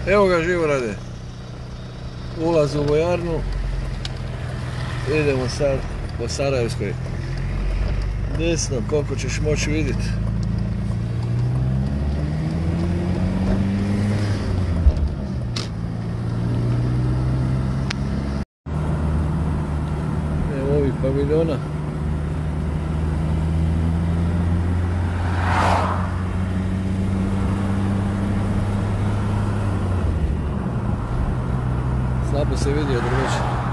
Evo ga Živorade, ulaz u vojarnu, idemo sad po Sarajevskoj. Desno, koliko ćeš moći vidjeti. Evo ovih paviljona. Slabo se vidi od drveća.